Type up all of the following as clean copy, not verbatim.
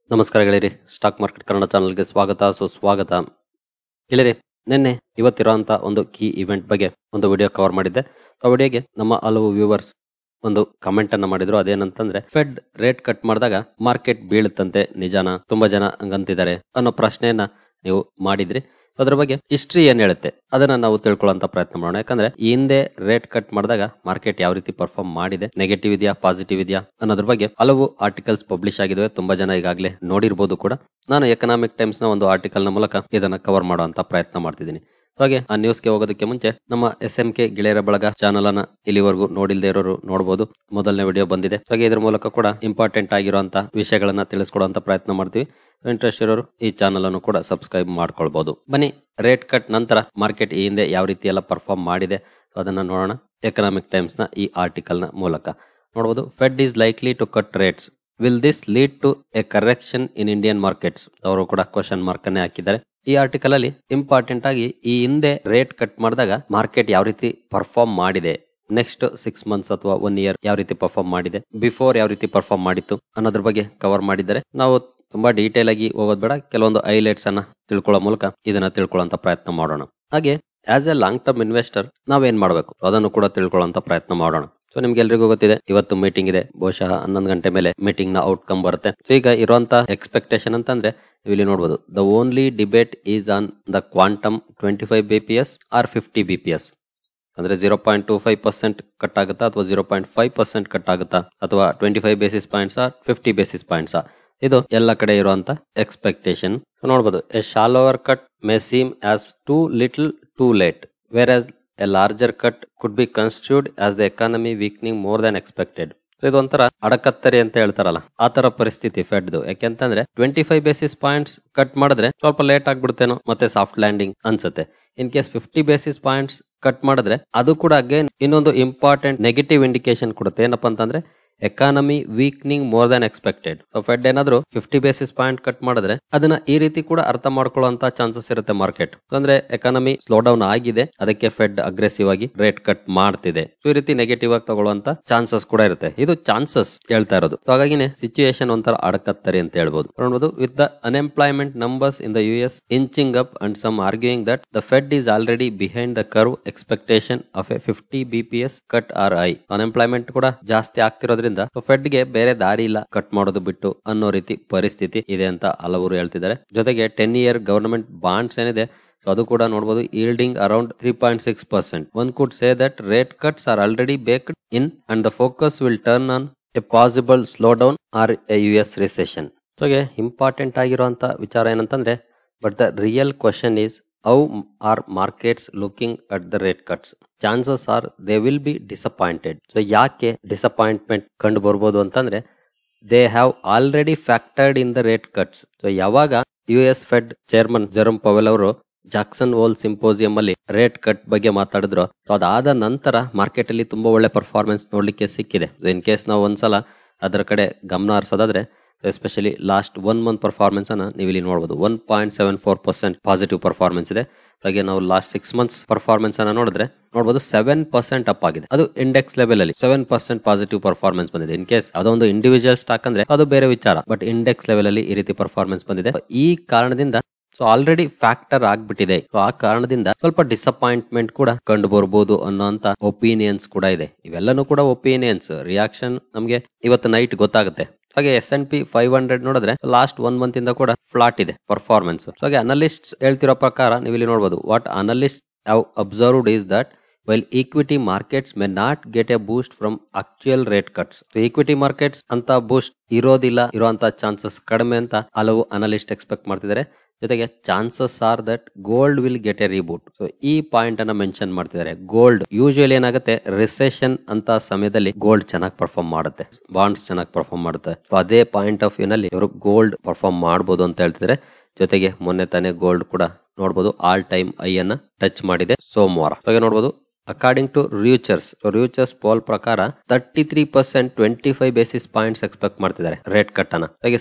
ನಮಸ್ಕಾರ ಗೆಳೆಯರಿ, stock market Kannada ಚಾನಲ್ಗೆ ಸ್ವಾಗತ ಸುಸ್ವಾಗತ. ಗೆಳೆಯರಿ, ನಿನ್ನೆ ಇವತ್ತಿರುವಂತ ಒಂದು ಕೀ ಇವೆಂಟ್ ಬಗ್ಗೆ ಒಂದು ವಿಡಿಯೋ ಕವರ್ ಮಾಡಿದ್ದೆ. ಆ ವಿಡಿಯೋಗೆ ನಮ್ಮ ಹಲವು ವ್ಯೂವರ್ಸ್ ಒಂದು ಕಮೆಂಟ್ ಅನ್ನ ಮಾಡಿದ್ರು. ಅದೇನಂತಂದ್ರೆ, ಫೆಡ್ ರೇಟ್ ಕಟ್ ಮಾಡಿದಾಗ ಮಾರ್ಕೆಟ್ ಬೀಳುತ್ತಂತೆ, ನಿಜಾನ? ತುಂಬಾ ಜನ ಹಂಗಂತಿದ್ದಾರೆ ಅನ್ನೋ ಪ್ರಶ್ನೆಯನ್ನ ನೀವು ಮಾಡಿದ್ರಿ. ಅದ್ರ ಬಗ್ಗೆ ಹಿಸ್ಟ್ರಿ ಏನ್ ಹೇಳುತ್ತೆ ಅದನ್ನ ನಾವು ತಿಳ್ಕೊಳ್ಳೋಂತ ಪ್ರಯತ್ನ ಮಾಡೋಣ. ಯಾಕಂದ್ರೆ ಈ ಹಿಂದೆ ರೇಟ್ ಕಟ್ ಮಾಡಿದಾಗ ಮಾರ್ಕೆಟ್ ಯಾವ ರೀತಿ ಪರ್ಫಾರ್ಮ್ ಮಾಡಿದೆ, ನೆಗೆಟಿವ್ ಇದೆಯಾ ಪಾಸಿಟಿವ್ ಇದೆಯಾ ಅನ್ನೋದ್ರ ಬಗ್ಗೆ ಹಲವು ಆರ್ಟಿಕಲ್ಸ್ ಪಬ್ಲಿಷ್ ಆಗಿದಾವೆ. ತುಂಬಾ ಜನ ಈಗಾಗಲೇ ನೋಡಿರ್ಬೋದು ಕೂಡ. ನಾನು ಎಕನಾಮಿಕ್ ಟೈಮ್ಸ್ ನ ಒಂದು ಆರ್ಟಿಕಲ್ ನ ಮೂಲಕ ಇದನ್ನ ಕವರ್ ಮಾಡುವಂತ ಪ್ರಯತ್ನ ಮಾಡ್ತಿದ್ದೀನಿ. ಹಾಗೆ ಆ ನ್ಯೂಸ್ಗೆ ಹೋಗೋದಕ್ಕೆ ಮುಂಚೆ ನಮ್ಮ SMK ಗೆಳೆಯರ ಬಳಗ ಚಾನಲ್ ಅನ್ನ ಇಲ್ಲಿವರೆಗೂ ನೋಡಿಲ್ದೇ ಇರೋರು ನೋಡಬಹುದು. ಮೊದಲನೇ ವಿಡಿಯೋ ಬಂದಿದೆ. ಹಾಗೆ ಇದ್ರ ಮೂಲಕ ಕೂಡ ಇಂಪಾರ್ಟೆಂಟ್ ಆಗಿರುವಂತ ವಿಷಯಗಳನ್ನ ತಿಳಿಸ್ಕೊಡುವಂತ ಪ್ರಯತ್ನ ಮಾಡ್ತೀವಿ. ಇಂಟ್ರೆಸ್ಟ್ ಇರೋರು ಈ ಚಾನಲ್ ಅನ್ನು ಕೂಡ ಸಬ್ಸ್ಕ್ರೈಬ್ ಮಾಡ್ಕೊಳ್ಬಹುದು. ಬನ್ನಿ, ರೇಟ್ ಕಟ್ ನಂತರ ಮಾರ್ಕೆಟ್ ಈ ಹಿಂದೆ ಯಾವ ರೀತಿ ಎಲ್ಲ ಪರ್ಫಾರ್ಮ್ ಮಾಡಿದೆ ಅದನ್ನ ನೋಡೋಣ. ಎಕನಾಮಿಕ್ ಟೈಮ್ಸ್ ನ ಈ ಆರ್ಟಿಕಲ್ ನ ಮೂಲಕ ನೋಡಬಹುದು. Fed is likely to cut rates, will this lead to a correction in Indian markets? ಅವರು ಕೂಡ ಕ್ವಶನ್ ಮಾರ್ಕ್ ಅನ್ನೇ ಹಾಕಿದ್ದಾರೆ. ಈ ಆರ್ಟಿಕಲ್ ಅಲ್ಲಿ ಇಂಪಾರ್ಟೆಂಟ್ ಆಗಿ ಈ ಹಿಂದೆ ರೇಟ್ ಕಟ್ ಮಾಡಿದಾಗ ಮಾರ್ಕೆಟ್ ಯಾವ ರೀತಿ ಪರ್ಫಾರ್ಮ್ ಮಾಡಿದೆ, ನೆಕ್ಸ್ಟ್ 6 ಮಂತ್ಸ್ ಅಥವಾ 1 ಇಯರ್ ಯಾವ ರೀತಿ ಪರ್ಫಾರ್ಮ್ ಮಾಡಿದೆ, ಬಿಫೋರ್ ಯಾವ ರೀತಿ ಪರ್ಫಾರ್ಮ್ ಮಾಡಿತ್ತು ಅನ್ನೋದ್ರ ಬಗ್ಗೆ ಕವರ್ ಮಾಡಿದ್ದಾರೆ. ನಾವು ತುಂಬಾ ಡೀಟೇಲ್ ಆಗಿ ಹೋಗೋದ್ ಬೇಡ, ಕೆಲವೊಂದು ಹೈಲೈಟ್ಸ್ ಅನ್ನ ತಿಳ್ಕೊಳ್ಳೋ ಮೂಲಕ ಇದನ್ನ ತಿಳ್ಕೊಳ್ಳೋಂತ ಪ್ರಯತ್ನ ಮಾಡೋಣ. ಹಾಗೆ as a long term investor ನಾವೇನ್ ಮಾಡಬೇಕು ಅದನ್ನು ಕೂಡ ತಿಳ್ಕೊಳ್ಳೋಂತ ಪ್ರಯತ್ನ ಮಾಡೋಣ. ಸೊ ನಿಮ್ಗೆಲ್ರಿಗೂ ಗೊತ್ತಿದೆ, ಇವತ್ತು ಮೀಟಿಂಗ್ ಇದೆ. ಬಹುಶಃ 11 ಗಂಟೆ ಮೇಲೆ ಮೀಟಿಂಗ್ ನ ಔಟ್ಕಮ್ ಬರುತ್ತೆ. ಸೊ ಈಗ ಇರುವಂತ ಎಕ್ಸ್ಪೆಕ್ಟೇಷನ್ ಅಂತಂದ್ರೆ ಇಲ್ಲಿ ನೋಡಬಹುದು, the only debate is on the quantum 25 BPS or 50 BPS. ಅಂದ್ರೆ 0.25% ಕಟ್ ಆಗುತ್ತಾ ಅಥವಾ 0.5% ಕಟ್ ಆಗುತ್ತಾ ಅಥವಾ 25 ಬೇಸಿಸ್ ಪಾಯಿಂಟ್ಸ್ 50 ಬೇಸಿಸ್ ಪಾಯಿಂಟ್ಸ್. ಇದು ಎಲ್ಲ ಕಡೆ ಇರುವಂತ ಎಕ್ಸ್ಪೆಕ್ಟೇಷನ್. ನೋಡಬಹುದು, a shallower cut may seem as too little too late, whereas a larger cut could be construed as the economy weakening more than expected. ಇದೊಂಥರ ಅಡಕತ್ತರಿ ಅಂತ ಹೇಳ್ತಾರಲ್ಲ, ಆ ತರ ಪರಿಸ್ಥಿತಿ ಫೆಡ್ದು. ಯಾಕೆಂತಂದ್ರೆ 25 ಬೇಸಿಸ್ ಪಾಯಿಂಟ್ಸ್ ಕಟ್ ಮಾಡಿದ್ರೆ ಸ್ವಲ್ಪ ಲೇಟ್ ಆಗ್ಬಿಡುತ್ತೇನೋ, ಮತ್ತೆ ಸಾಫ್ಟ್ ಲ್ಯಾಂಡಿಂಗ್ ಅನ್ಸುತ್ತೆ. In case 50 basis points cut ಮಾಡಿದ್ರೆ ಅದು ಕೂಡ ಅಗೇನ್ ಇನ್ನೊಂದು ಇಂಪಾರ್ಟೆಂಟ್ ನೆಗೆಟಿವ್ ಇಂಡಿಕೇಶನ್ ಕೊಡುತ್ತೆ. ಏನಪ್ಪಾ ಅಂತಂದ್ರೆ economy weakening more than expected. So Fed ಏನಾದ್ರು 50 ಬೇಸಿಸ್ ಪಾಯಿಂಟ್ ಕಟ್ ಮಾಡಿದ್ರೆ ಅದನ್ನ ಈ ರೀತಿ ಕೂಡ ಅರ್ಥ ಮಾಡ್ಕೊಳ್ಳುವಂತ ಚಾನ್ಸಸ್ ಇರುತ್ತೆ ಮಾರ್ಕೆಟ್. ಅಂದ್ರೆ ಎಕಾನಮಿ ಸ್ಲೋ ಡೌನ್ ಆಗಿದೆ, ಅದಕ್ಕೆ ಫೆಡ್ ಅಗ್ರೆಸಿವ್ ಆಗಿ ರೇಟ್ ಕಟ್ ಮಾಡ್ತಿದೆ. ಸೊ ಈ ರೀತಿ ನೆಗೆಟಿವ್ ಆಗಿ ತಗೊಳ್ಳುವಂತ ಚಾನ್ಸಸ್ ಕೂಡ ಇರುತ್ತೆ. ಇದು ಚಾನ್ಸಸ್ ಹೇಳ್ತಾ ಇರೋದು. ಸೊ ಹಾಗಾಗಿನೇ ಸಿಚುಯೇಷನ್ ಒಂಥರ ಅಡಕತ್ತರಿ ಅಂತ ಹೇಳ್ಬೋದು. ನೋಡಬಹುದು, with the unemployment numbers in the US inching up and some arguing that the Fed is already behind the curve expectation of a 50 BPS cut or ಐ. ಅನ್ಎಂಪ್ಲಾಯ್ಮೆಂಟ್ ಕೂಡ ಜಾಸ್ತಿ ಆಗ್ತಿರೋದ್ರಿಂದ ಫೆಡ್ ಗೆ ಬೇರೆ ದಾರಿ ಇಲ್ಲ ಕಟ್ ಮಾಡೋದು ಬಿಟ್ಟು ಅನ್ನೋ ರೀತಿ ಪರಿಸ್ಥಿತಿ ಇದೆ ಅಂತ ಹಲವರು ಹೇಳ್ತಿದ್ದಾರೆ. ಜೊತೆಗೆ 10 year ಗವರ್ನಮೆಂಟ್ ಬಾಂಡ್ಸ್ ಏನಿದೆ ಅದು ಕೂಡ ನೋಡಬಹುದು, yielding around 3.6%. One could say that rate cuts are already baked in and the focus will turn on a possible slowdown or a US recession. So important ಆಗಿರುವಂತ ವಿಚಾರ ಏನಂತಂದ್ರೆ, but the real question is how are markets looking at the rate cuts? Chances are they will be disappointed. So ಯಾಕೆ disappointment ಕಂಡು ಬರ್ಬೋದು ಅಂತಂದ್ರೆ, they have already factored in the rate cuts. So ಯಾವಾಗ US Fed chairman Jerome Powell ಅವರು Jackson Hole symposium ಅಲ್ಲಿ rate cut ಬಗ್ಗೆ ಮಾತಾಡಿದ್ರು, ಅದಾದ ನಂತರ ಮಾರ್ಕೆಟ್ ಅಲ್ಲಿ ತುಂಬಾ ಒಳ್ಳೆ ಪರ್ಫಾರ್ಮೆನ್ಸ್ ನೋಡ್ಲಿಕ್ಕೆ ಸಿಕ್ಕಿದೆ. ಇನ್ ಕೇಸ್ ನಾವು ಒಂದ್ಸಲ ಅದರ ಕಡೆ ಗಮನ ಹರಿಸೋದಾದ್ರೆ, ಎಸ್ಪೆಷಲಿ ಲಾಸ್ಟ್ 1 ಮಂತ್ ಪರ್ಫಾರ್ಮೆನ್ಸ್ ಅನ್ನ ನೀವು ಇಲ್ಲಿ ನೋಡಬಹುದು. 1.74% ಪಾಸಿಟಿವ್ ಪರ್ಫಾರ್ಮೆನ್ಸ್ ಇದೆ. ಹಾಗೆ ನಾವು ಲಾಸ್ಟ್ 6 ಮಂತ್ಸ್ ಪರ್ಫಾರ್ಮೆನ್ಸ್ ಅನ್ನ ನೋಡಬಹುದು 7% ಅಪ್ ಆಗಿದೆ. ಅದು ಇಂಡೆಕ್ಸ್ ಲೆವೆಲ್ ಅಲ್ಲಿ 7% ಪಾಸಿಟಿವ್ ಪರ್ಫಾರ್ಮೆನ್ಸ್ ಬಂದಿದೆ. ಇನ್ ಕೇಸ್ ಅದೊಂದು ಇಂಡಿವಿಜುವಲ್ ಸ್ಟಾಕ್ ಅಂದ್ರೆ ಅದು ಬೇರೆ ವಿಚಾರ, ಬಟ್ ಇಂಡೆಕ್ಸ್ ಲೆವೆಲ್ ಅಲ್ಲಿ ಈ ರೀತಿ ಪರ್ಫಾರ್ಮೆನ್ಸ್ ಬಂದಿದೆ. ಈ ಕಾರಣದಿಂದ ಸೊ ಆಲ್ರೆಡಿ ಫ್ಯಾಕ್ಟರ್ ಆಗ್ಬಿಟ್ಟಿದೆ. ಸೊ ಆ ಕಾರಣದಿಂದ ಸ್ವಲ್ಪ ಡಿಸಪಾಯಿಂಟ್ಮೆಂಟ್ ಕೂಡ ಕಂಡು ಬರ್ಬೋದು ಅನ್ನೋಂತ ಒಪಿನಿಯನ್ಸ್ ಕೂಡ ಇದೆ. ಇವೆಲ್ಲನೂ ಕೂಡ ಒಪಿನಿಯನ್ಸ್, ರಿಯಾಕ್ಷನ್ ನಮ್ಗೆ ಇವತ್ತು ನೈಟ್ ಗೊತ್ತಾಗುತ್ತೆ. ಹಾಗೆ S&P 500 ನೋಡಿದ್ರೆ ಲಾಸ್ಟ್ 1 ಮಂತ್ ಇಂದ ಕೂಡ ಫ್ಲಾಟ್ ಇದೆ ಪರ್ಫಾರ್ಮೆನ್ಸ್. ಸೊ ಹಾಗೆ ಅನಲಿಸ್ಟ್ ಹೇಳ್ತಿರೋ ಪ್ರಕಾರ ನೀವು ಇಲ್ಲಿ ನೋಡಬಹುದು, what analyst have observed is that while equity markets may not get a boost from actual rate cuts. So equity markets ಅಂತ ಬೂಸ್ಟ್ ಇರೋದಿಲ್ಲ, ಇರುವಂತ ಚಾನ್ಸಸ್ ಕಡಿಮೆ ಅಂತ ಹಲವು ಅನಲಿಸ್ಟ್ ಎಕ್ಸ್ಪೆಕ್ಟ್ ಮಾಡ್ತಿದ್ದಾರೆ. ಜೊತೆಗೆ chances are that gold will get a reboot. So ಈ point ಅನ್ನ ಮೆನ್ಷನ್ ಮಾಡ್ತಿದ್ದಾರೆ. ಗೋಲ್ಡ್ ಯೂಶುವಲಿ ಏನಾಗುತ್ತೆ, ರಿಸೆಷನ್ ಅಂತ ಸಮಯದಲ್ಲಿ ಗೋಲ್ಡ್ ಚೆನ್ನಾಗಿ ಪರ್ಫಾರ್ಮ್ ಮಾಡುತ್ತೆ, ಬಾಂಡ್ಸ್ ಚೆನ್ನಾಗಿ ಪರ್ಫಾರ್ಮ್ ಮಾಡುತ್ತೆ. ಸೊ ಅದೇ ಪಾಯಿಂಟ್ ಆಫ್ ವ್ಯೂ ನಲ್ಲಿ ಇವರು ಗೋಲ್ಡ್ ಪರ್ಫಾರ್ಮ್ ಮಾಡಬಹುದು ಅಂತ ಹೇಳ್ತಿದ್ದಾರೆ. ಜೊತೆಗೆ ಮೊನ್ನೆ ತಾನೇ ಗೋಲ್ಡ್ ಕೂಡ ನೋಡಬಹುದು ಆಲ್ ಟೈಮ್ ಹೈ ಅನ್ನ ಟಚ್ ಮಾಡಿದೆ ಸೋಮವಾರ. ಹಾಗೆ ನೋಡಬಹುದು, ಅಕಾರ್ಡಿಂಗ್ ಟು ರಿಯೂಚರ್ಸ್ ಪೋಲ್ ಪ್ರಕಾರ 33% 25 ಬೇಸಿಸ್ ಪಾಯಿಂಟ್ಸ್ ಎಕ್ಸ್ಪೆಕ್ಟ್ ಮಾಡ್ತಿದ್ದಾರೆ ರೇಟ್ ಕಟ್ ಅನ್ನ. ಹಾಗೆ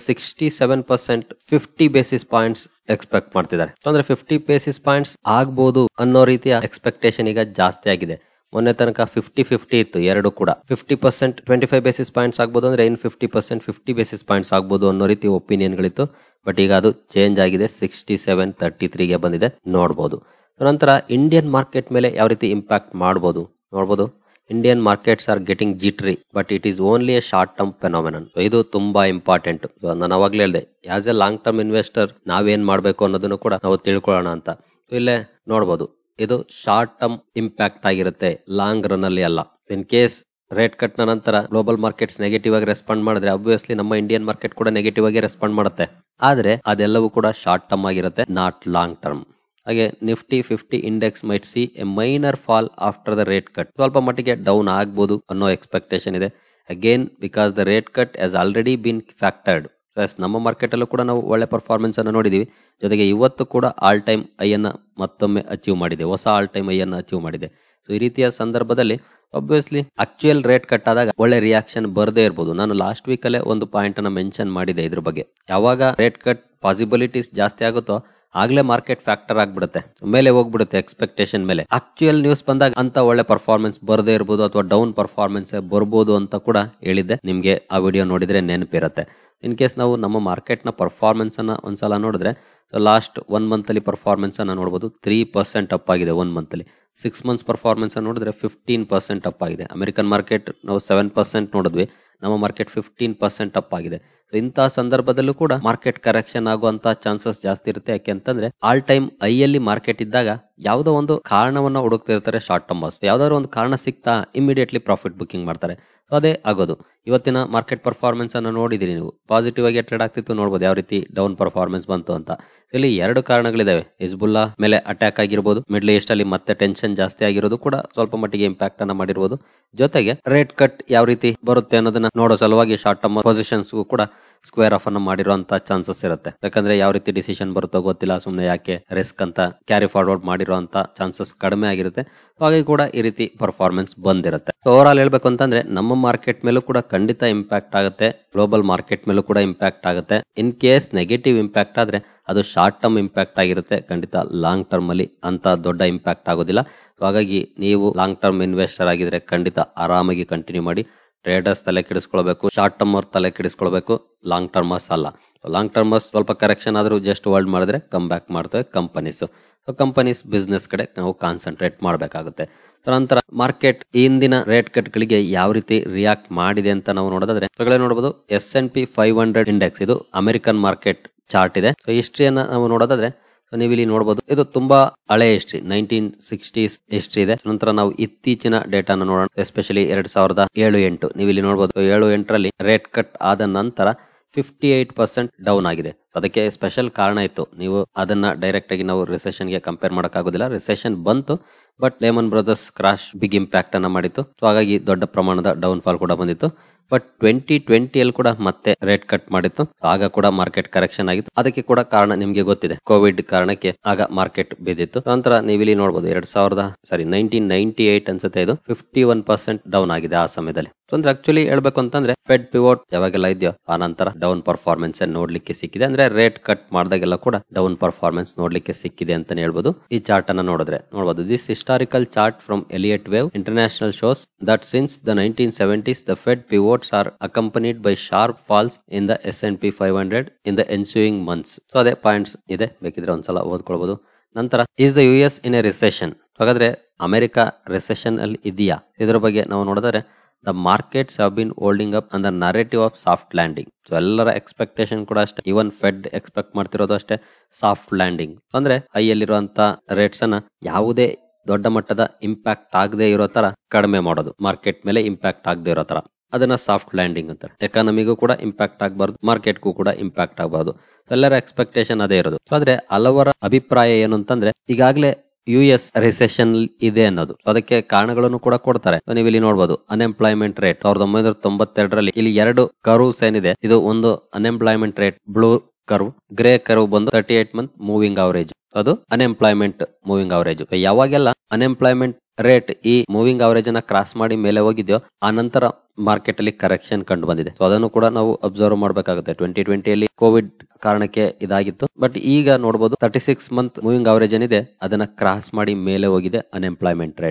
67% 50 ಬೇಸಿಸ್ ಪಾಯಿಂಟ್ಸ್ ಎಕ್ಸ್ಪೆಕ್ಟ್ ಮಾಡ್ತಿದ್ದಾರೆ. ಅಂದ್ರೆ 50 ಬೇಸಿಸ್ ಪಾಯಿಂಟ್ಸ್ ಆಗ್ಬಹುದು ಅನ್ನೋ ರೀತಿಯ ಎಕ್ಸ್ಪೆಕ್ಟೇಷನ್ ಈಗ ಜಾಸ್ತಿ ಆಗಿದೆ. ಮೊನ್ನೆ ತನಕ 50-50 ಇತ್ತು ಎರಡು ಕೂಡ. 50% 25 ಬೇಸಿಸ್ ಪಾಯಿಂಟ್ಸ್ ಆಗ್ಬೋದು ಅಂದ್ರೆ ಇನ್ 50% 50 ಬೇಸಿಸ್ ಪಾಯಿಂಟ್ಸ್ ಆಗ್ಬೋದು ಅನ್ನೋ ರೀತಿ ಒಪಿನಿಯನ್ ಗಳಿತ್ತು. ಬಟ್ ಈಗ ಅದು ಚೇಂಜ್ ಆಗಿದೆ, 67-33ಗೆ ಬಂದಿದೆ ನೋಡ್ಬೋದು. ನಂತರ ಇಂಡಿಯನ್ ಮಾರ್ಕೆಟ್ ಮೇಲೆ ಯಾವ ರೀತಿ ಇಂಪ್ಯಾಕ್ಟ್ ಮಾಡ್ಬೋದು ನೋಡ್ಬೋದು. Indian markets are getting jittery but it is only a short term phenomenon. ಇದು ತುಂಬಾ ಇಂಪಾರ್ಟೆಂಟ್. ನಾನು ಅವಾಗ್ಲೇ ಹೇಳಿದೆ, as a long term investor ನಾವೇನ್ ಮಾಡ್ಬೇಕು ಅನ್ನೋದನ್ನು ಕೂಡ ನಾವು ತಿಳ್ಕೊಳ್ಳೋಣ ಅಂತ. ಇಲ್ಲೇ ನೋಡ್ಬೋದು, ಇದು ಶಾರ್ಟ್ ಟರ್ಮ್ ಇಂಪ್ಯಾಕ್ಟ್ ಆಗಿರುತ್ತೆ, ಲಾಂಗ್ ರನ್ ಅಲ್ಲಿ ಅಲ್ಲ. ಇನ್ ಕೇಸ್ ರೇಟ್ ಕಟ್ ನ ನಂತರ ಗ್ಲೋಬಲ್ ಮಾರ್ಕೆಟ್ಸ್ ನೆಗೆಟಿವ್ ಆಗಿ ರೆಸ್ಪಾಂಡ್ ಮಾಡಿದ್ರೆ ಅಬ್ವಿಯಸ್ಲಿ ನಮ್ಮ ಇಂಡಿಯನ್ ಮಾರ್ಕೆಟ್ ಕೂಡ ನೆಗೆಟಿವ್ ಆಗಿ ರೆಸ್ಪಾಂಡ್ ಮಾಡುತ್ತೆ. ಆದ್ರೆ ಅದೆಲ್ಲವೂ ಕೂಡ ಶಾರ್ಟ್ ಟರ್ಮ್ ಆಗಿರುತ್ತೆ, ನಾಟ್ ಲಾಂಗ್ ಟರ್ಮ್. ಹಾಗೆ Nifty 50 index might see a minor fall after the rate cut. ಸ್ವಲ್ಪ ಮಟ್ಟಿಗೆ ಡೌನ್ ಆಗ್ಬೋದು ಅನ್ನೋ ಎಕ್ಸ್ಪೆಕ್ಟೇಷನ್ ಇದೆ. Again because the rate cut has already bean ಫ್ಯಾಕ್ಟರ್ಡ್. ನಮ್ಮ ಮಾರ್ಕೆಟ್ ಅಲ್ಲೂ ಕೂಡ ನಾವು ಒಳ್ಳೆ ಪರ್ಫಾರ್ಮೆನ್ಸ್ ಅನ್ನು ನೋಡಿದೀವಿ. ಜೊತೆಗೆ ಇವತ್ತು ಕೂಡ ಆಲ್ ಟೈಮ್ ಐ ಅನ್ನ ಮತ್ತೊಮ್ಮೆ ಅಚೀವ್ ಮಾಡಿದೆ, ಹೊಸ ಆಲ್ ಟೈಮ್ ಐ ಅನ್ನ ಅಚೀವ್ ಮಾಡಿದೆ. ಸೊ ಈ ರೀತಿಯ ಸಂದರ್ಭದಲ್ಲಿ ಆಬ್ವಿಯಸ್ಲಿ ಆಕ್ಚುಯಲ್ ರೇಟ್ ಕಟ್ ಆದಾಗ ಒಳ್ಳೆ ರಿಯಾಕ್ಷನ್ ಬರದೇ ಇರಬಹುದು. ನಾನು ಲಾಸ್ಟ್ ವೀಕ್ ಅಲ್ಲೇ ಒಂದು ಪಾಯಿಂಟ್ ಅನ್ನ ಮೆನ್ಷನ್ ಮಾಡಿದೆ ಇದ್ರ ಬಗ್ಗೆ. ಯಾವಾಗ ರೇಟ್ ಕಟ್ ಪಾಸಿಬಿಲಿಟೀಸ್ ಜಾಸ್ತಿ ಆಗುತ್ತೋ ಆಗ್ಲೇ ಮಾರ್ಕೆಟ್ ಫ್ಯಾಕ್ಟರ್ ಆಗ್ಬಿಡುತ್ತೆ, ಮೇಲೆ ಹೋಗ್ಬಿಡುತ್ತೆ ಎಕ್ಸ್ಪೆಕ್ಟೇಷನ್ ಮೇಲೆ. ಆಕ್ಚುಯಲ್ ನ್ಯೂಸ್ ಬಂದಾಗ ಅಂತ ಒಳ್ಳೆ ಪರ್ಫಾರ್ಮೆನ್ಸ್ ಬರದೇ ಇರಬಹುದು ಅಥವಾ ಡೌನ್ ಪರ್ಫಾರ್ಮೆನ್ಸ್ ಬರ್ಬೋದು ಅಂತ ಕೂಡ ಹೇಳಿದ್ದೆ. ನಿಮ್ಗೆ ಆ ವಿಡಿಯೋ ನೋಡಿದ್ರೆ ನೆನಪಿರುತ್ತೆ. ಇನ್ ಕೇಸ್ ನಾವು ನಮ್ಮ ಮಾರ್ಕೆಟ್ ನ ಪರ್ಫಾರ್ಮೆನ್ಸ್ ಅನ್ನ ಒಂದ್ಸಲ ನೋಡಿದ್ರೆ ಲಾಸ್ಟ್ 1 ಮಂತ್ ಅಲ್ಲಿ ಪರ್ಫಾರ್ಮೆನ್ಸ್ ಅನ್ನ ನೋಡಬಹುದು, 3% ಅಪ್ ಆಗಿದೆ 1 ಮಂತ್ ಅಲ್ಲಿ. 6 ಮಂತ್ಸ್ ಪರ್ಫಾರ್ಮೆನ್ಸ್ ಅನ್ನು ನೋಡಿದ್ರೆ 15% ಅಪ್ ಆಗಿದೆ. ಅಮೆರಿಕನ್ ಮಾರ್ಕೆಟ್ ನಾವು 7% ನೋಡಿದ್ವಿ, ನಮ್ಮ ಮಾರ್ಕೆಟ್ 15% ಅಪ್ ಆಗಿದೆ. ಇಂತಹ ಸಂದರ್ಭದಲ್ಲೂ ಕೂಡ ಮಾರ್ಕೆಟ್ ಕರೆಕ್ಷನ್ ಆಗುವಂತ ಚಾನ್ಸಸ್ ಜಾಸ್ತಿ ಇರುತ್ತೆ. ಯಾಕೆಂತಂದ್ರೆ ಆಲ್ ಟೈಮ್ ಐ ಅಲ್ಲಿ ಮಾರ್ಕೆಟ್ ಇದ್ದಾಗ ಯಾವುದೋ ಒಂದು ಕಾರಣವನ್ನ ಹುಡುಕ್ತಿರ್ತಾರೆ ಶಾರ್ಟ್ ಟರ್ಮರ್ಸ್. ಯಾವ್ದಾದ್ರು ಒಂದು ಕಾರಣ ಸಿಗ್ತಾ ಇಮಿಡಿಯೇಟ್ಲಿ ಪ್ರಾಫಿಟ್ ಬುಕಿಂಗ್ ಮಾಡ್ತಾರೆ. ಅದೇ ಆಗೋದು. ಇವತ್ತಿನ ಮಾರ್ಕೆಟ್ ಪರ್ಫಾರ್ಮೆನ್ಸ್ ಅನ್ನು ನೋಡಿದಿರಿ ನೀವು, ಪಾಸಿಟಿವ್ ಆಗಿ ಟ್ರೇಡ್ ಆಗ್ತಿತ್ತು, ನೋಡಬಹುದು ಯಾವ ರೀತಿ ಡೌನ್ ಪರ್ಫಾರ್ಮೆನ್ಸ್ ಬಂತು ಅಂತ. ಇಲ್ಲಿ 2 ಕಾರಣಗಳಿದಾವೆ. ಹಿಜ್ಬುಲ್ಲಾ ಮೇಲೆ ಅಟ್ಯಾಕ್ ಆಗಿರ್ಬೋದು, ಮಿಡ್ಲ್ ಈಸ್ಟ್ ಅಲ್ಲಿ ಮತ್ತೆ ಟೆನ್ಷನ್ ಜಾಸ್ತಿ ಆಗಿರೋದು ಕೂಡ ಸ್ವಲ್ಪ ಮಟ್ಟಿಗೆ ಇಂಪ್ಯಾಕ್ಟ್ ಅನ್ನ ಮಾಡಿರ್ಬೋದು. ಜೊತೆಗೆ ರೇಟ್ ಕಟ್ ಯಾವ ರೀತಿ ಬರುತ್ತೆ ಅನ್ನೋದನ್ನ ನೋಡೋ ಸಲುವಾಗಿ ಶಾರ್ಟ್ ಟರ್ಮ್ ಪೊಸಿಷನ್ಸ್ ಕೂಡ ಸ್ಕ್ವೇರ್ ಆಫ್ ಅನ್ನ ಮಾಡಿರುವಂತ ಚಾನ್ಸಸ್ ಇರುತ್ತೆ. ಯಾಕಂದ್ರೆ ಯಾವ ರೀತಿ ಡಿಸಿಷನ್ ಬರುತ್ತೋ ಗೊತ್ತಿಲ್ಲ, ಸುಮ್ನೆ ಯಾಕೆ ರಿಸ್ಕ್ ಅಂತ ಕ್ಯಾರಿ ಫಾರ್ವರ್ಡ್ ಮಾಡಿರುವಂತ ಚಾನ್ಸಸ್ ಕಡಿಮೆ ಆಗಿರುತ್ತೆ. ಹಾಗೆ ಕೂಡ ಈ ರೀತಿ ಪರ್ಫಾರ್ಮೆನ್ಸ್ ಬಂದಿರುತ್ತೆ. ಓವರ್ ಆಲ್ ಹೇಳ್ಬೇಕು ಅಂತಂದ್ರೆ ನಮ್ಮ ಮಾರ್ಕೆಟ್ ಮೇಲೂ ಕೂಡ ಖಂಡಿತ ಇಂಪ್ಯಾಕ್ಟ್ ಆಗುತ್ತೆ, ಗ್ಲೋಬಲ್ ಮಾರ್ಕೆಟ್ ಮೇಲೂ ಕೂಡ ಇಂಪ್ಯಾಕ್ಟ್ ಆಗುತ್ತೆ. ಇನ್ ಕೇಸ್ ನೆಗೆಟಿವ್ ಇಂಪ್ಯಾಕ್ಟ್ ಆದ್ರೆ ಅದು ಶಾರ್ಟ್ ಟರ್ಮ್ ಇಂಪ್ಯಾಕ್ಟ್ ಆಗಿರುತ್ತೆ, ಖಂಡಿತ ಲಾಂಗ್ ಟರ್ಮ್ ಅಲ್ಲಿ ಅಂತ ದೊಡ್ಡ ಇಂಪ್ಯಾಕ್ಟ್ ಆಗೋದಿಲ್ಲ. ಹಾಗಾಗಿ ನೀವು ಲಾಂಗ್ ಟರ್ಮ್ ಇನ್ವೆಸ್ಟರ್ ಆಗಿದ್ರೆ ಖಂಡಿತ ಆರಾಮಾಗಿ ಕಂಟಿನ್ಯೂ ಮಾಡಿ. ಟ್ರೇಡರ್ಸ್ ತಲೆ ಕೆಡಿಸ್ಕೊಳ್ಬೇಕು, ಶಾರ್ಟ್ ಟರ್ಮ್ ಅವ್ರ ತಲೆ ಕೆಡಿಸ್ಕೊಳ್ಬೇಕು, ಲಾಂಗ್ ಟರ್ಮರ್ಸ್ ಅಲ್ಲ. ಲಾಂಗ್ ಟರ್ಮರ್ಸ್ ಸ್ವಲ್ಪ ಕರೆಕ್ಷನ್ ಆದ್ರೂ ಜಸ್ಟ್ ಹೋಲ್ಡ್ ಮಾಡಿದ್ರೆ ಕಮ್ ಬ್ಯಾಕ್ ಮಾಡ್ತವೆ ಕಂಪನೀಸ್. ಕಂಪನೀಸ್ ಬಿಸ್ನೆಸ್ ಕಡೆ ನಾವು ಕಾನ್ಸಂಟ್ರೇಟ್ ಮಾಡಬೇಕಾಗುತ್ತೆ. ನಂತರ ಮಾರ್ಕೆಟ್ ಇಂದಿನ ರೇಟ್ ಕಟ್ ಗಳಿಗೆ ಯಾವ ರೀತಿ ರಿಯಾಕ್ಟ್ ಮಾಡಿದೆ ಅಂತ ನಾವು ನೋಡೋದಾದ್ರೆ ನೋಡಬಹುದು. S&P 500 ಇಂಡೆಕ್ಸ್, ಇದು ಅಮೆರಿಕನ್ ಮಾರ್ಕೆಟ್ ಚಾರ್ಟ್ ಇದೆ. ಹಿಸ್ಟ್ರಿಯನ್ನ ನಾವು ನೋಡೋದಾದ್ರೆ ನೀವು ಇಲ್ಲಿ ನೋಡಬಹುದು, ಇದು ತುಂಬಾ ಹಳೆ ಹಿಸ್ಟ್ರಿ, 1960s ಹಿಸ್ಟ್ರಿ ಇದೆ. ನಂತರ ನಾವು ಇತ್ತೀಚಿನ ಡೇಟಾನ ನೋಡೋಣ, ಎಸ್ಪೆಷಲಿ 2007-8. ನೀವು ಇಲ್ಲಿ ನೋಡಬಹುದು 7-8ರಲ್ಲಿ ರೇಟ್ ಕಟ್ ಆದ ನಂತರ 58% ಡೌನ್ ಆಗಿದೆ. ಅದಕ್ಕೆ ಸ್ಪೆಷಲ್ ಕಾರಣ ಇತ್ತು. ನೀವು ಅದನ್ನ ಡೈರೆಕ್ಟ್ ಆಗಿ ನಾವು ರಿಸೆಷನ್ ಗೆ ಕಂಪೇರ್ ಮಾಡಕ್ ಆಗೋದಿಲ್ಲ. ರಿಸೆಷನ್ ಬಂತು, but Lehman Brothers crash big impact ಅನ್ನ ಮಾಡಿತ್ತು. ಸೊ ಹಾಗಾಗಿ ದೊಡ್ಡ ಪ್ರಮಾಣದ ಡೌನ್ ಫಾಲ್ ಕೂಡ ಬಂದಿತ್ತು. ಬಟ್ 2020 ಕೂಡ ಮತ್ತೆ ರೇಟ್ ಕಟ್ ಮಾಡಿತ್ತು, ಆಗ ಕೂಡ ಮಾರ್ಕೆಟ್ ಕರೆಕ್ಷನ್ ಆಗಿತ್ತು. ಅದಕ್ಕೆ ಕೂಡ ಕಾರಣ ನಿಮ್ಗೆ ಗೊತ್ತಿದೆ, ಕೋವಿಡ್ ಕಾರಣಕ್ಕೆ ಆಗ ಮಾರ್ಕೆಟ್ ಬಿದ್ದಿತ್ತು. ನಂತರ ನೀವಿಲ್ಲಿ ನೋಡಬಹುದು 1998 ಅನ್ಸುತ್ತೆ, ಇದು 51% ಡೌನ್ ಆಗಿದೆ ಆ ಸಮಯದಲ್ಲಿ. ಅಂದ್ರೆ ಆಕ್ಚುಲಿ ಹೇಳ್ಬೇಕು ಅಂತಂದ್ರೆ ಫೆಡ್ ಪಿವೋಟ್ ಯಾವಾಗೆಲ್ಲ ಇದೆಯೋ ಆ ನಂತರ ಡೌನ್ ಪರ್ಫಾರ್ಮೆನ್ಸ್ ನೋಡ್ಲಿಕ್ಕೆ ಸಿಕ್ಕಿದೆ. ಅಂದ್ರೆ ರೇಟ್ ಕಟ್ ಮಾಡಿದಾಗೆಲ್ಲ ಕೂಡ ಡೌನ್ ಪರ್ಫಾರ್ಮೆನ್ಸ್ ನೋಡ್ಲಿಕ್ಕೆ ಸಿಕ್ಕಿದೆ ಅಂತಾನೆ ಹೇಳ್ಬೋದು. ಈ ಚಾರ್ಟ್ ಅನ್ನ ನೋಡಿದ್ರೆ ನೋಡಬಹುದು, this historical chart from Elliott wave international shows that since the 1970s the Fed pivots are accompanied by sharp falls in the S&P 500 in the ensuing months. So ಅದೇ points ಇದೆ, ಬೇಕಿದ್ರೆ ಒಂದ್ಸಲ ಓದ್ಕೊಳ್ಬಹುದು. ನಂತರ is the US in a recession. ಹಾಗಾದ್ರೆ America recession ಅಲ್ಲಿ ಇದೆಯಾ, ಇದ್ರ ಬಗ್ಗೆ ನಾವು ನೋಡಿದ್ರೆ the markets have been holding up on the narrative of soft landing. So ಎಲ್ಲರ ಎಕ್ಸ್ಪೆಕ್ಟೇಷನ್ ಕೂಡ ಅಷ್ಟೇ, ಇವನ್ ಫೆಡ್ ಎಕ್ಸ್ಪೆಕ್ಟ್ ಮಾಡ್ತಿರೋದು ಅಷ್ಟೇ, ಸಾಫ್ಟ್ ಲ್ಯಾಂಡಿಂಗ್. ಅಂದ್ರೆ ಹೈಯಲ್ಲಿರುವಂತ ರೇಟ್ಸ್ ಅನ್ನ ಯಾವುದೇ ದೊಡ್ಡ ಮಟ್ಟದ ಇಂಪ್ಯಾಕ್ಟ್ ಆಗದೆ ಇರೋ ತರ ಕಡಿಮೆ ಮಾಡೋದು, ಮಾರ್ಕೆಟ್ ಮೇಲೆ ಇಂಪ್ಯಾಕ್ಟ್ ಆಗದೆ ಇರೋ ತರ, ಅದನ್ನ ಸಾಫ್ಟ್ ಲ್ಯಾಂಡಿಂಗ್ ಅಂತಾರೆ. ಎಕಾನಮಿಗೂ ಕೂಡ ಇಂಪ್ಯಾಕ್ಟ್ ಆಗಬಾರ್ದು, ಮಾರ್ಕೆಟ್ಗೂ ಕೂಡ ಇಂಪ್ಯಾಕ್ಟ್ ಆಗಬಾರ್ದು. ಎಲ್ಲರ ಎಕ್ಸ್ಪೆಕ್ಟೇಷನ್ ಅದೇ ಇರೋದು. ಸೊ ಆದ್ರೆ ಹಲವರ ಅಭಿಪ್ರಾಯ ಏನು ಅಂತಂದ್ರೆ ಈಗಾಗಲೇ US ರಿಸೆಷನ್ ಇದೆ ಅನ್ನೋದು. ಅದಕ್ಕೆ ಕಾರಣಗಳನ್ನು ಕೂಡ ಕೊಡ್ತಾರೆ. ನೀವು ಇಲ್ಲಿ ನೋಡಬಹುದು ಅನ್ಎಂಪ್ಲಾಯ್ಮೆಂಟ್ ರೇಟ್ 1992ರಲ್ಲಿ ಇಲ್ಲಿ 2 ಕರ್ವ್ಸ್ ಏನಿದೆ, ಇದು ಒಂದು unemployment rate blue curve, grey curve ಬಂದು 38 ಮಂತ್ ಮೂವಿಂಗ್ ಅವರೇಜ್, ಅದು ಅನ್ಎಂಪ್ಲಾಯ್ಮೆಂಟ್ ಮೂವಿಂಗ್ ಅವರೇಜ್. ಯಾವಾಗೆಲ್ಲ ಅನ್ಎಂಪ್ಲಾಯ್ಮೆಂಟ್ ರೇಟ್ ಈ ಮೂವಿಂಗ್ ಅವರೇಜ್ ಅನ್ನ ಕ್ರಾಸ್ ಮಾಡಿ ಮೇಲೆ ಹೋಗಿದ್ಯೋ ಆ ನಂತರ ಮಾರ್ಕೆಟ್ ಅಲ್ಲಿ ಕರೆಕ್ಷನ್ ಕಂಡು ಬಂದಿದೆ. ಸೊ ಅದನ್ನು ಕೂಡ ನಾವು ಅಬ್ಸರ್ವ್ ಮಾಡಬೇಕಾಗುತ್ತೆ. 2020ಯಲ್ಲಿ ಕೋವಿಡ್ ಕಾರಣಕ್ಕೆ ಇದಾಗಿತ್ತು, ಬಟ್ ಈಗ ನೋಡಬಹುದು 36 ಮಂತ್ ಮೂವಿಂಗ್ ಅವರೇಜ್ ಏನಿದೆ ಅದನ್ನ ಕ್ರಾಸ್ ಮಾಡಿ ಮೇಲೆ ಹೋಗಿದೆ ಅನ್ಎಂಪ್ಲಾಯ್ಮೆಂಟ್ ರೇಟ್.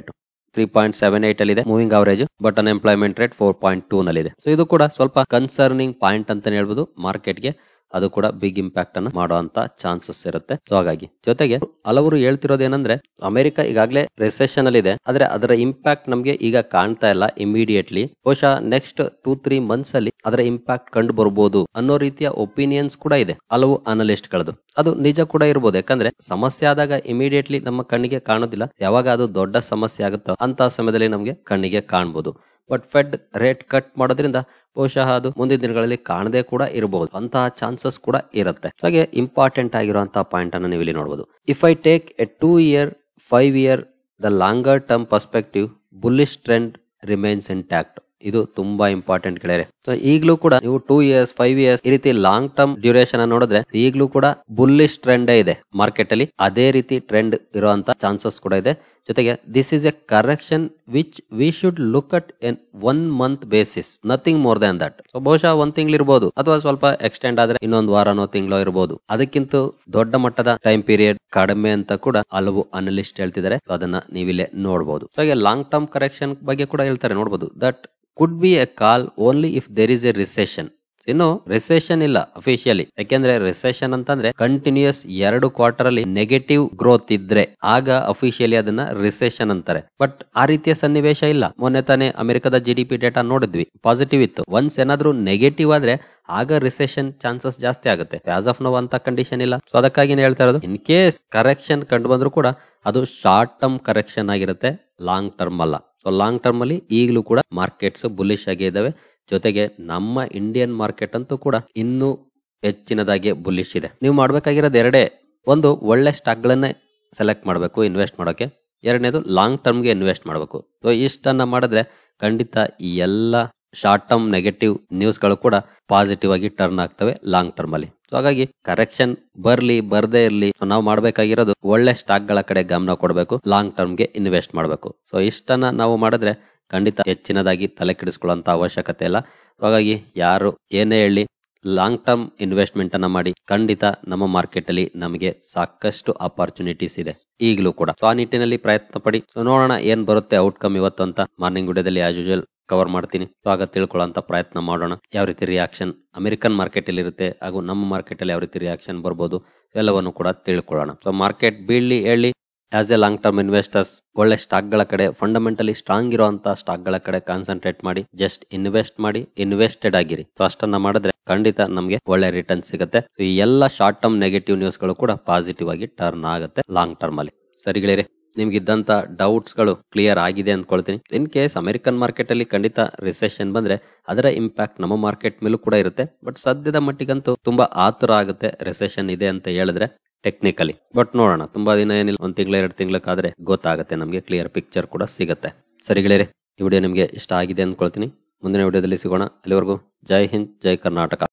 3.78 ಅಲ್ಲಿ ಇದೆ moving average, but unemployment rate 4.2 ನಲ್ಲಿದೆ. ಸೊ ಇದು ಕೂಡ ಸ್ವಲ್ಪ ಕನ್ಸರ್ನಿಂಗ್ ಪಾಯಿಂಟ್ ಅಂತಾನೆ ಹೇಳ್ಬೋದು ಮಾರ್ಕೆಟ್ಗೆ. ಅದು ಕೂಡ ಬಿಗ್ ಇಂಪ್ಯಾಕ್ಟ್ ಅನ್ನು ಮಾಡುವಂತ ಚಾನ್ಸಸ್ ಇರುತ್ತೆ. ಸೊ ಹಾಗಾಗಿ ಜೊತೆಗೆ ಹಲವರು ಹೇಳ್ತಿರೋದೇನಂದ್ರೆ ಅಮೆರಿಕ ಈಗಾಗಲೇ ರಿಸೆಷನ್ ಅಲ್ಲಿ ಇದೆ, ಆದ್ರೆ ಅದರ ಇಂಪ್ಯಾಕ್ಟ್ ನಮ್ಗೆ ಈಗ ಕಾಣ್ತಾ ಇಲ್ಲ ಇಮಿಡಿಯೇಟ್ಲಿ. ಬಹುಶಃ ನೆಕ್ಸ್ಟ್ 2-3 ಮಂತ್ಸ್ ಅಲ್ಲಿ ಅದರ ಇಂಪ್ಯಾಕ್ಟ್ ಕಂಡು ಬರ್ಬೋದು ಅನ್ನೋ ರೀತಿಯ ಒಪಿನಿಯನ್ಸ್ ಕೂಡ ಇದೆ ಹಲವು ಅನಲಿಸ್ಟ್ ಗಳದು. ಅದು ನಿಜ ಕೂಡ ಇರ್ಬೋದು, ಯಾಕಂದ್ರೆ ಸಮಸ್ಯೆ ಆದಾಗ ಇಮಿಡಿಯೇಟ್ಲಿ ನಮ್ಮ ಕಣ್ಣಿಗೆ ಕಾಣೋದಿಲ್ಲ. ಯಾವಾಗ ಅದು ದೊಡ್ಡ ಸಮಸ್ಯೆ ಆಗುತ್ತೋ ಅಂತ ಸಮಯದಲ್ಲಿ ನಮ್ಗೆ ಕಣ್ಣಿಗೆ ಕಾಣಬಹುದು. ಬಟ್ ಫೆಡ್ ರೇಟ್ ಕಟ್ ಮಾಡೋದ್ರಿಂದ ಬಹುಶಃ ಅದು ಮುಂದಿನ ದಿನಗಳಲ್ಲಿ ಕಾಣದೇ ಕೂಡ ಇರಬಹುದು, ಅಂತಹ ಚಾನ್ಸಸ್ ಕೂಡ ಇರುತ್ತೆ. ಹಾಗೆ ಇಂಪಾರ್ಟೆಂಟ್ ಆಗಿರುವಂತಹ ಪಾಯಿಂಟ್ ಅನ್ನು ನೀವು ಇಲ್ಲಿ ನೋಡಬಹುದು. If I take a 2 year 5 year the longer term perspective bullish trend remains intact. ಇದು ತುಂಬಾ ಇಂಪಾರ್ಟೆಂಟ್ ಗೆಳೆಯರೆ. ಸೊ ಈಗಲೂ ಕೂಡ ನೀವು 2 years 5 years ಈ ರೀತಿ ಲಾಂಗ್ ಟರ್ಮ್ ಡ್ಯೂರೇಷನ್ ನೋಡಿದ್ರೆ ಈಗಲೂ ಕೂಡ ಬುಲ್ಲಿಶ್ ಟ್ರೆಂಡ್ ಇದೆ ಮಾರ್ಕೆಟ್ ಅಲ್ಲಿ. ಅದೇ ರೀತಿ ಟ್ರೆಂಡ್ ಇರುವಂತ ಚಾನ್ಸಸ್ ಕೂಡ ಇದೆ. ಜೊತೆಗೆ this is a correction which we should look at an 1 month basis, nothing more than that. So ಬಹುಶಃ 1 ತಿಂಗಳು ಇರಬಹುದು, ಅಥವಾ ಸ್ವಲ್ಪ ಎಕ್ಸ್ಟೆಂಡ್ ಆದ್ರೆ ಇನ್ನೊಂದು ವಾರನೋ ತಿಂಗಳೋ ಇರಬಹುದು. ಅದಕ್ಕಿಂತ ದೊಡ್ಡ ಮಟ್ಟದ ಟೈಮ್ ಪೀರಿಯಡ್ ಕಡಿಮೆ ಅಂತ ಕೂಡ ಹಲವು ಅನಲಿಸ್ಟ್ ಹೇಳ್ತಿದ್ದಾರೆ. ಸೊ ಅದನ್ನ ನೀವಿಲ್ಲೇ ನೋಡಬಹುದು. ಸೊ ಹಾಗೆ ಲಾಂಗ್ ಟರ್ಮ್ ಕರೆಕ್ಷನ್ ಬಗ್ಗೆ ಕೂಡ ಹೇಳ್ತಾರೆ, ನೋಡಬಹುದು. That could be a call only if there is a recession. ಇನ್ನು ರಿಸೆಷನ್ ಇಲ್ಲ ಅಫಿಷಿಯಲಿ, ಯಾಕೆಂದ್ರೆ ರಿಸೆಷನ್ ಅಂತಂದ್ರೆ ಕಂಟಿನ್ಯೂಸ್ 2 ಕ್ವಾರ್ಟರ್ ಅಲ್ಲಿ ನೆಗೆಟಿವ್ ಗ್ರೋತ್ ಇದ್ರೆ ಆಗ ಅಫಿಷಿಯಲಿ ಅದನ್ನ ರಿಸೆಷನ್ ಅಂತಾರೆ. ಬಟ್ ಆ ರೀತಿಯ ಸನ್ನಿವೇಶ ಇಲ್ಲ. ಮೊನ್ನೆ ತಾನೇ ಅಮೆರಿಕದ GDP ಡೇಟಾ ನೋಡಿದ್ವಿ, ಪಾಸಿಟಿವ್ ಇತ್ತು. ಒನ್ಸ್ ಏನಾದ್ರೂ ನೆಗೆಟಿವ್ ಆದ್ರೆ ಆಗ ರಿಸೆಷನ್ ಚಾನ್ಸಸ್ ಜಾಸ್ತಿ ಆಗುತ್ತೆ. ಆಸ್ ಆಫ್ ನೌ ಅಂತ ಕಂಡೀಷನ್ ಇಲ್ಲ. ಸೊ ಅದಕ್ಕಾಗಿ ಹೇಳ್ತಾ ಇರೋದು, ಇನ್ ಕೇಸ್ ಕರೆಕ್ಷನ್ ಕಂಡು ಬಂದ್ರು ಕೂಡ ಅದು ಶಾರ್ಟ್ ಟರ್ಮ್ ಕರೆಕ್ಷನ್ ಆಗಿರುತ್ತೆ, ಲಾಂಗ್ ಟರ್ಮ್ ಅಲ್ಲ. ಸೊ ಲಾಂಗ್ ಟರ್ಮ್ ಅಲ್ಲಿ ಈಗಲೂ ಕೂಡ ಮಾರ್ಕೆಟ್ಸ್ ಬುಲ್ಲಿಶ್ ಆಗಿ ಇದಾವೆ. ಜೊತೆಗೆ ನಮ್ಮ ಇಂಡಿಯನ್ ಮಾರ್ಕೆಟ್ ಅಂತೂ ಕೂಡ ಇನ್ನೂ ಹೆಚ್ಚಿನದಾಗಿ ಬುಲ್ಲಿಶ್ ಇದೆ. ನೀವು ಮಾಡ್ಬೇಕಾಗಿರೋದು ಎರಡೇ. ಒಂದು, ಒಳ್ಳೆ ಸ್ಟಾಕ್ ಗಳನ್ನೇ ಸೆಲೆಕ್ಟ್ ಮಾಡಬೇಕು ಇನ್ವೆಸ್ಟ್ ಮಾಡೋಕೆ. ಎರಡನೇದು, ಲಾಂಗ್ ಟರ್ಮ್ಗೆ ಇನ್ವೆಸ್ಟ್ ಮಾಡಬೇಕು. ಸೊ ಇಷ್ಟನ್ನ ಮಾಡಿದ್ರೆ ಖಂಡಿತ ಈ ಎಲ್ಲ ಶಾರ್ಟ್ ಟರ್ಮ್ ನೆಗೆಟಿವ್ ನ್ಯೂಸ್ ಗಳು ಕೂಡ ಪಾಸಿಟಿವ್ ಆಗಿ ಟರ್ನ್ ಆಗ್ತವೆ ಲಾಂಗ್ ಟರ್ಮ್ ಅಲ್ಲಿ. ಸೊ ಹಾಗಾಗಿ ಕರೆಕ್ಷನ್ ಬರ್ಲಿ ಬರ್ದೇ ಇರ್ಲಿ, ನಾವು ಮಾಡ್ಬೇಕಾಗಿರೋದು ಒಳ್ಳೆ ಸ್ಟಾಕ್ ಗಳ ಕಡೆ ಗಮನ ಕೊಡಬೇಕು, ಲಾಂಗ್ ಟರ್ಮ್ಗೆ ಇನ್ವೆಸ್ಟ್ ಮಾಡಬೇಕು. ಸೊ ಇಷ್ಟನ್ನ ನಾವು ಮಾಡಿದ್ರೆ ಖಂಡಿತ ಹೆಚ್ಚಿನದಾಗಿ ತಲೆ ಕೆಡಿಸ್ಕೊಳ್ಳುವಂತ ಅವಶ್ಯಕತೆ ಇಲ್ಲ. ಹಾಗಾಗಿ ಯಾರು ಏನೇ ಹೇಳಿ ಲಾಂಗ್ ಟರ್ಮ್ ಇನ್ವೆಸ್ಟ್ಮೆಂಟ್ ಅನ್ನ ಮಾಡಿ, ಖಂಡಿತ ನಮ್ಮ ಮಾರ್ಕೆಟ್ ಅಲ್ಲಿ ನಮಗೆ ಸಾಕಷ್ಟು ಆಪರ್ಚುನಿಟೀಸ್ ಇದೆ ಈಗಲೂ ಕೂಡ. ಸೊ ಆ ನಿಟ್ಟಿನಲ್ಲಿ ಪ್ರಯತ್ನ ಪಡಿ. ಸೊ ನೋಡೋಣ ಏನ್ ಬರುತ್ತೆ ಔಟ್ಕಮ್ ಇವತ್ತು ಅಂತ ಮಾರ್ನಿಂಗ್ ವಿಡಿಯೋದಲ್ಲಿ ಆಸ್ ಯೂಶುವಲ್ ಕವರ್ ಮಾಡ್ತೀನಿ. ಸೊ ಆಗ ತಿಳ್ಕೊಳ್ಳೋಂತ ಪ್ರಯತ್ನ ಮಾಡೋಣ. ಯಾವ ರೀತಿ ರಿಯಾಕ್ಷನ್ ಅಮೆರಿಕನ್ ಮಾರ್ಕೆಟ್ ಅಲ್ಲಿ ಇರುತ್ತೆ ಹಾಗೂ ನಮ್ಮ ಮಾರ್ಕೆಟ್ ಅಲ್ಲಿ ಯಾವ ರೀತಿ ರಿಯಾಕ್ಷನ್ ಬರ್ಬೋದು ಎಲ್ಲವನ್ನು ಕೂಡ ತಿಳ್ಕೊಳ್ಳೋಣ. ಸೊ ಮಾರ್ಕೆಟ್ ಬೀಳ್ಲಿ ಹೇಳಿ, as a long term investors ಒಳ್ಳೆ ಸ್ಟಾಕ್ ಗಳ ಕಡೆ, ಫಂಡಮೆಂಟಲಿ ಸ್ಟ್ರಾಂಗ್ ಇರುವಂತ ಸ್ಟಾಕ್ ಗಳ ಕಡೆ ಕಾನ್ಸಂಟ್ರೇಟ್ ಮಾಡಿ, ಜಸ್ಟ್ ಇನ್ವೆಸ್ಟ್ ಮಾಡಿ, ಇನ್ವೆಸ್ಟೆಡ್ ಆಗಿರಿ. ಸೊ ಅಷ್ಟನ್ನ ಮಾಡಿದ್ರೆ ಖಂಡಿತ ನಮಗೆ ಒಳ್ಳೆ ರಿಟರ್ನ್ ಸಿಗುತ್ತೆ. ಈ ಎಲ್ಲ ಶಾರ್ಟ್ ಟರ್ಮ್ ನೆಗೆಟಿವ್ ನ್ಯೂಸ್ ಗಳು ಕೂಡ ಪಾಸಿಟಿವ್ ಆಗಿ ಟರ್ನ್ ಆಗುತ್ತೆ ಲಾಂಗ್ ಟರ್ಮ್ ಅಲ್ಲಿ. ಸರಿಗಳಿರಿ, ನಿಮ್ಗಿದ್ದಂತ ಡೌಟ್ಸ್ ಗಳು ಕ್ಲಿಯರ್ ಆಗಿದೆ ಅಂದ್ಕೊಳ್ತೀನಿ. ಇನ್ ಕೇಸ್ ಅಮೆರಿಕನ್ ಮಾರ್ಕೆಟ್ ಅಲ್ಲಿ ಖಂಡಿತ ರಿಸೆಷನ್ ಬಂದ್ರೆ ಅದರ ಇಂಪ್ಯಾಕ್ಟ್ ನಮ್ಮ ಮಾರ್ಕೆಟ್ ಮೇಲೂ ಕೂಡ ಇರುತ್ತೆ. ಬಟ್ ಸದ್ಯದ ಮಟ್ಟಿಗಂತೂ ತುಂಬಾ ಆತುರ ಆಗುತ್ತೆ ರಿಸೆಷನ್ ಇದೆ ಅಂತ ಹೇಳಿದ್ರೆ ಟೆಕ್ನಿಕಲಿ. ಬಟ್ ನೋಡೋಣ, ತುಂಬಾ ದಿನ ಏನಿಲ್ಲ, 1 ತಿಂಗಳು 2 ತಿಂಗಳಕ್ಕಾದ್ರೆ ಗೊತ್ತಾಗುತ್ತೆ ನಮಗೆ, ಕ್ಲಿಯರ್ ಪಿಕ್ಚರ್ ಕೂಡ ಸಿಗುತ್ತೆ. ಸರಿಗಳಿರಿ, ಈ ವಿಡಿಯೋ ನಿಮಗೆ ಇಷ್ಟ ಆಗಿದೆ ಅಂದ್ಕೊಳ್ತೀನಿ. ಮುಂದಿನ ವಿಡಿಯೋದಲ್ಲಿ ಸಿಗೋಣ. ಅಲ್ಲಿವರೆಗೂ ಜೈ ಹಿಂದ್, ಜೈ ಕರ್ನಾಟಕ.